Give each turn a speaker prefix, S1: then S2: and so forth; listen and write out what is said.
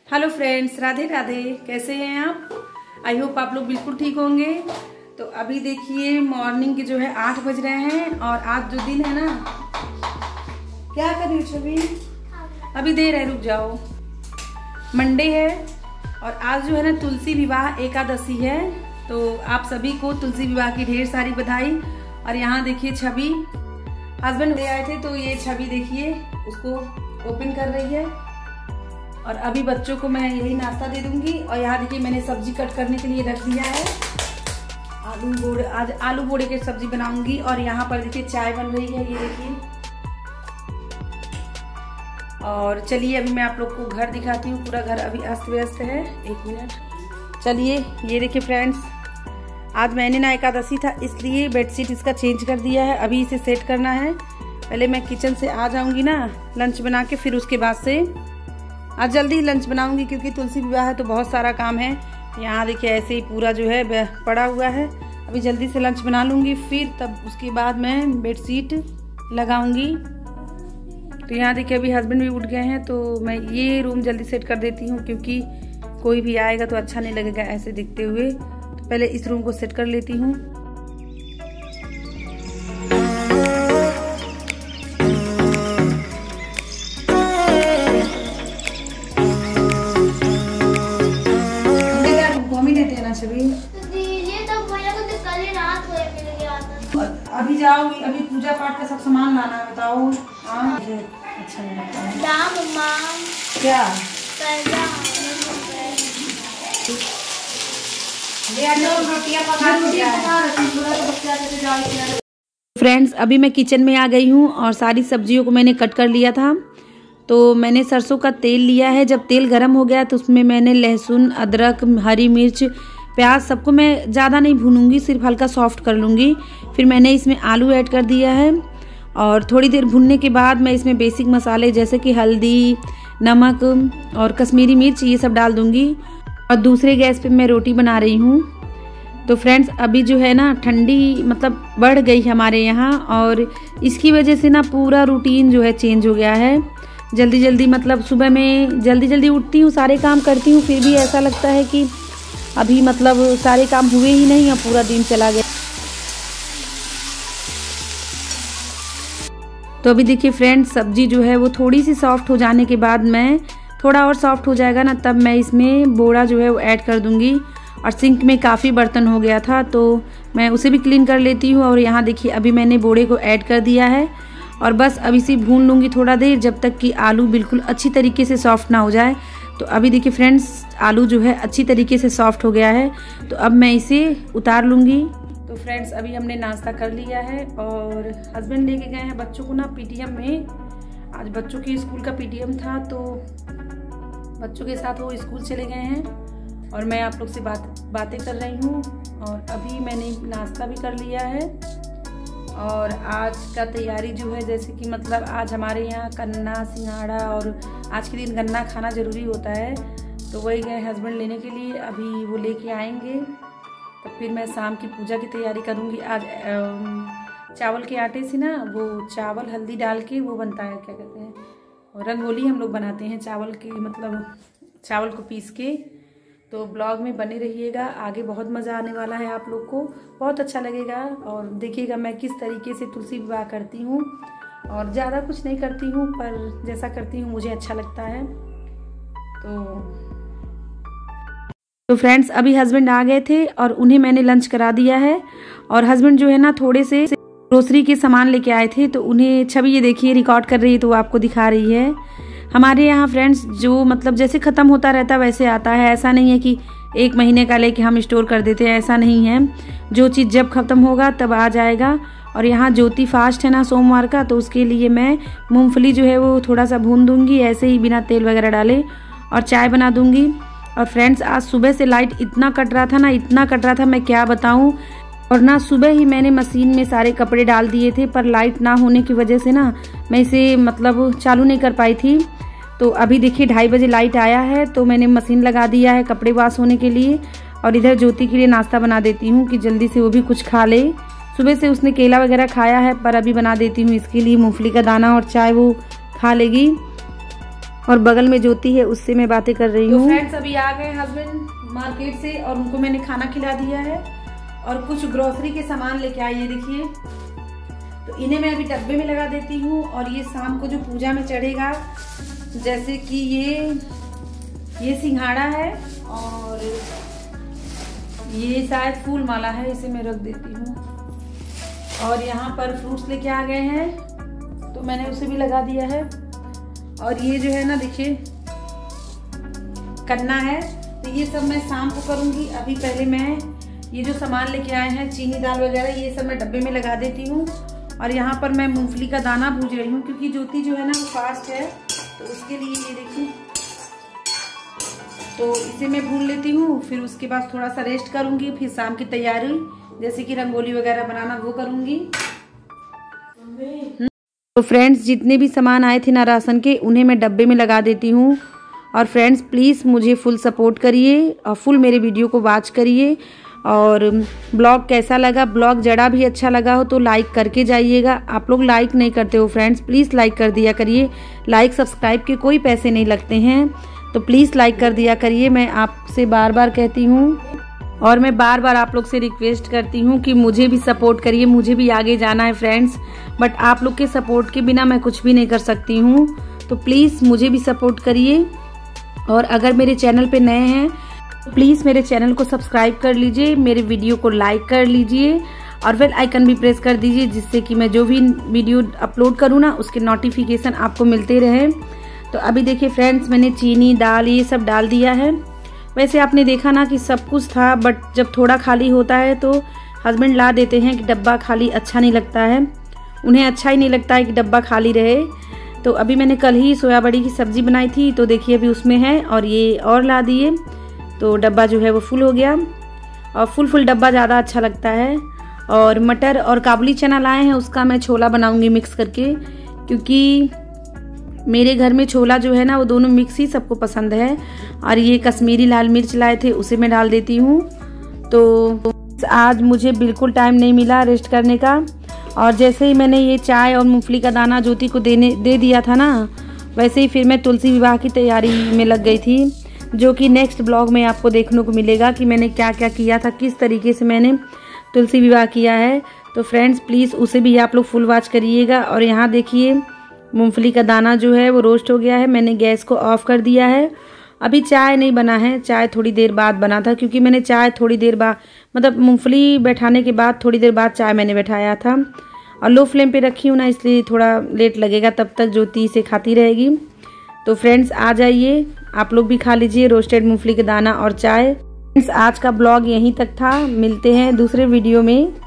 S1: Hello friends, Radhe Radhe. कैसे हैं आप? आई होप आप लोग बिल्कुल ठीक होंगे। तो अभी देखिए मॉर्निंग के जो है 8 बज रहे हैं और आज जो दिन है ना, क्या कर रही हो छवि? अभी देर है, रुक जाओ। मंडे है और आज जो है ना तुलसी विवाह एकादशी है। तो आप सभी को तुलसी विवाह की ढेर सारी बधाई। और यहाँ देखिए छवि, हस्बैंड ले आए थे तो ये छवि देखिए उसको ओपन कर रही है। और अभी बच्चों को मैं यही नाश्ता दे दूंगी। और यहाँ देखिए मैंने सब्जी कट करने के लिए रख दिया है। आज आलू बोड़े की सब्जी बनाऊंगी। और यहाँ पर देखिए चाय बन रही है, ये देखिए। और चलिए अभी मैं आप लोग को घर दिखाती हूँ। पूरा घर अभी अस्त व्यस्त है। 1 मिनट। चलिए ये देखिए फ्रेंड्स, आज मैंने ना एकादशी था इसलिए बेडशीट इसका चेंज कर दिया है। अभी इसे सेट करना है। पहले मैं किचन से आ जाऊंगी ना लंच बना के, फिर उसके बाद से आज जल्दी ही लंच बनाऊंगी क्योंकि तुलसी विवाह है तो बहुत सारा काम है। यहाँ देखिए ऐसे ही पूरा जो है पड़ा हुआ है। अभी जल्दी से लंच बना लूंगी, फिर तब उसके बाद मैं बेडशीट लगाऊंगी। तो यहाँ देखिए अभी हस्बैंड भी उठ गए हैं तो मैं ये रूम जल्दी सेट कर देती हूँ क्योंकि कोई भी आएगा तो अच्छा नहीं लगेगा ऐसे दिखते हुए। तो पहले इस रूम को सेट कर लेती हूँ। अभी जाओगी, अभी पूजा पाठ का सब सामान लाना है, बताओ। हाँ अच्छा नहीं लगता है क्या? फ्रेंड्स अभी मैं किचन में आ गई हूँ और सारी सब्जियों को मैंने कट कर लिया था। तो मैंने सरसों का तेल लिया है। जब तेल गर्म हो गया तो उसमें मैंने लहसुन, अदरक, हरी मिर्च, प्याज सबको मैं ज़्यादा नहीं भूनूंगी, सिर्फ हल्का सॉफ्ट कर लूँगी। फिर मैंने इसमें आलू ऐड कर दिया है और थोड़ी देर भूनने के बाद मैं इसमें बेसिक मसाले जैसे कि हल्दी, नमक और कश्मीरी मिर्च ये सब डाल दूँगी। और दूसरे गैस पे मैं रोटी बना रही हूँ। तो फ्रेंड्स अभी जो है ना ठंडी मतलब बढ़ गई हमारे यहाँ और इसकी वजह से ना पूरा रूटीन जो है चेंज हो गया है। जल्दी जल्दी मतलब सुबह में जल्दी जल्दी उठती हूँ, सारे काम करती हूँ, फिर भी ऐसा लगता है कि अभी मतलब सारे काम हुए ही नहीं और पूरा दिन चला गया। तो अभी देखिए फ्रेंड्स सब्जी जो है वो थोड़ी सी सॉफ्ट हो जाने के बाद मैं थोड़ा और सॉफ्ट हो जाएगा ना तब मैं इसमें बोड़ा जो है वो ऐड कर दूंगी। और सिंक में काफ़ी बर्तन हो गया था तो मैं उसे भी क्लीन कर लेती हूँ। और यहाँ देखिए अभी मैंने बोड़े को ऐड कर दिया है और बस अभी इसे भून लूँगी थोड़ा देर जब तक कि आलू बिल्कुल अच्छी तरीके से सॉफ्ट ना हो जाए। तो अभी देखिए फ्रेंड्स आलू जो है अच्छी तरीके से सॉफ्ट हो गया है तो अब मैं इसे उतार लूँगी। तो फ्रेंड्स अभी हमने नाश्ता कर लिया है और हस्बैंड लेके गए हैं बच्चों को ना पीटीएम में। आज बच्चों की स्कूल का पीटीएम था तो बच्चों के साथ वो स्कूल चले गए हैं और मैं आप लोग से बातें कर रही हूँ। और अभी मैंने नाश्ता भी कर लिया है और आज का तैयारी जो है जैसे कि मतलब आज हमारे यहाँ गन्ना सिंघाड़ा और आज के दिन गन्ना खाना ज़रूरी होता है। तो वही गए हस्बैंड लेने के लिए, अभी वो लेके आएंगे तो फिर मैं शाम की पूजा की तैयारी करूँगी। आज चावल के आटे से ना वो चावल हल्दी डाल के वो बनता है, क्या कहते हैं, और रंगोली हम लोग बनाते हैं चावल की, मतलब चावल को पीस के। तो ब्लॉग में बने रहिएगा, आगे बहुत मज़ा आने वाला है, आप लोग को बहुत अच्छा लगेगा। और देखिएगा मैं किस तरीके से तुलसी विवाह करती हूँ और ज़्यादा कुछ नहीं करती हूँ पर जैसा करती हूँ मुझे अच्छा लगता है। तो फ्रेंड्स अभी हस्बैंड आ गए थे और उन्हें मैंने लंच करा दिया है। और हस्बैंड जो है ना थोड़े से ग्रोसरी के सामान लेके आए थे तो उन्हें छवि ये देखिए रिकॉर्ड कर रही है तो वो आपको दिखा रही है। हमारे यहाँ फ्रेंड्स जो मतलब जैसे ख़त्म होता रहता वैसे आता है, ऐसा नहीं है कि 1 महीने का लेके हम स्टोर कर देते हैं, ऐसा नहीं है। जो चीज़ जब ख़त्म होगा तब आ जाएगा। और यहाँ ज्योति फास्ट है ना सोमवार का तो उसके लिए मैं मूंगफली जो है वो थोड़ा सा भून दूँगी ऐसे ही बिना तेल वगैरह डाले और चाय बना दूँगी। और फ्रेंड्स आज सुबह से लाइट इतना कट रहा था ना, इतना कट रहा था मैं क्या बताऊँ। और ना सुबह ही मैंने मशीन में सारे कपड़े डाल दिए थे पर लाइट ना होने की वजह से ना मैं इसे मतलब चालू नहीं कर पाई थी। तो अभी देखिए 2:30 बजे लाइट आया है तो मैंने मशीन लगा दिया है कपड़े वॉश होने के लिए। और इधर ज्योति के लिए नाश्ता बना देती हूँ कि जल्दी से वो भी कुछ खा ले। सुबह से उसने केला वगैरह खाया है पर अभी बना देती हूँ इसके लिए मूंगफली का दाना और चाय वो खा लेगी। और बगल में ज्योति है, उससे मैं बातें कर रही हूँ। तो फ्रेंड्स अभी आ गए हस्बैंड मार्केट से और उनको मैंने खाना खिला दिया है और कुछ ग्रोसरी के सामान लेके आई है, देखिए। तो इन्हें मैं अभी डब्बे में लगा देती हूँ और ये शाम को जो पूजा में चढ़ेगा, जैसे कि ये सिंघाड़ा है और ये शायद फूल माला है, इसे मैं रख देती हूँ। और यहाँ पर फ्रूट्स लेके आ गए हैं तो मैंने उसे भी लगा दिया है। और ये जो है ना देखिए कन्ना है, तो ये सब मैं शाम को करूँगी। अभी पहले मैं ये जो सामान लेके आए हैं चीनी दाल वगैरह, ये सब मैं डब्बे में लगा देती हूँ। और यहाँ पर मैं मूंगफली का दाना भूज रही हूँ क्योंकि ज्योति जो है ना वो फास्ट है, तो उसके लिए ये देखिए। तो इसे मैं भून लेती हूँ, फिर उसके बाद थोड़ा सा रेस्ट करूँगी, फिर शाम की तैयारी जैसे कि रंगोली वगैरह बनाना वो करूँगी। तो फ्रेंड्स जितने भी सामान आए थे ना राशन के, उन्हें मैं डब्बे में लगा देती हूँ। और फ्रेंड्स प्लीज़ मुझे फुल सपोर्ट करिए और फुल मेरे वीडियो को वॉच करिए। और ब्लॉग कैसा लगा, ब्लॉग जरा भी अच्छा लगा हो तो लाइक करके जाइएगा। आप लोग लाइक नहीं करते हो फ्रेंड्स, प्लीज़ लाइक कर दिया करिए। लाइक सब्सक्राइब के कोई पैसे नहीं लगते हैं, तो प्लीज़ लाइक कर दिया करिए। मैं आपसे बार बार कहती हूँ और मैं बार बार आप लोग से रिक्वेस्ट करती हूँ कि मुझे भी सपोर्ट करिए, मुझे भी आगे जाना है फ्रेंड्स। बट आप लोग के सपोर्ट के बिना मैं कुछ भी नहीं कर सकती हूँ, तो प्लीज़ मुझे भी सपोर्ट करिए। और अगर मेरे चैनल पे नए हैं तो प्लीज़ मेरे चैनल को सब्सक्राइब कर लीजिए, मेरे वीडियो को लाइक कर लीजिए और बेल आइकन भी प्रेस कर दीजिए, जिससे कि मैं जो भी वीडियो अपलोड करूँ ना उसके नोटिफिकेशन आपको मिलते रहे। तो अभी देखिए फ्रेंड्स मैंने चीनी दाल ये सब डाल दिया है। वैसे आपने देखा ना कि सब कुछ था, बट जब थोड़ा खाली होता है तो हस्बैंड ला देते हैं कि डब्बा खाली अच्छा नहीं लगता है, उन्हें अच्छा ही नहीं लगता है कि डब्बा खाली रहे। तो अभी मैंने कल ही सोया बड़ी की सब्ज़ी बनाई थी, तो देखिए अभी उसमें है और ये और ला दिए, तो डब्बा जो है वो फुल हो गया। और फुल डब्बा ज़्यादा अच्छा लगता है। और मटर और काबुली चना लाए हैं, उसका मैं छोला बनाऊंगी मिक्स करके, क्योंकि मेरे घर में छोला जो है ना वो दोनों मिक्स ही सबको पसंद है। और ये कश्मीरी लाल मिर्च लाए थे, उसे मैं डाल देती हूँ। तो आज मुझे बिल्कुल टाइम नहीं मिला रेस्ट करने का। और जैसे ही मैंने ये चाय और मूंगफली का दाना ज्योति को दे दिया था ना, वैसे ही फिर मैं तुलसी विवाह की तैयारी में लग गई थी, जो कि नेक्स्ट ब्लॉग में आपको देखने को मिलेगा कि मैंने क्या क्या किया था, किस तरीके से मैंने तुलसी विवाह किया है। तो फ्रेंड्स प्लीज़ उसे भी आप लोग फुल वॉच करिएगा। और यहाँ देखिए मूंगफली का दाना जो है वो रोस्ट हो गया है, मैंने गैस को ऑफ कर दिया है। अभी चाय नहीं बना है, चाय थोड़ी देर बाद बना था, क्योंकि मैंने चाय थोड़ी देर बाद मतलब मूंगफली बैठाने के बाद थोड़ी देर बाद चाय मैंने बैठाया था। और लो फ्लेम पे रखी हूँ ना, इसलिए थोड़ा लेट लगेगा, तब तक ज्योति इसे खाती रहेगी। तो फ्रेंड्स आ जाइए, आप लोग भी खा लीजिए रोस्टेड मूंगफली का दाना और चाय। फ्रेंड्स आज का ब्लॉग यहीं तक था, मिलते हैं दूसरे वीडियो में।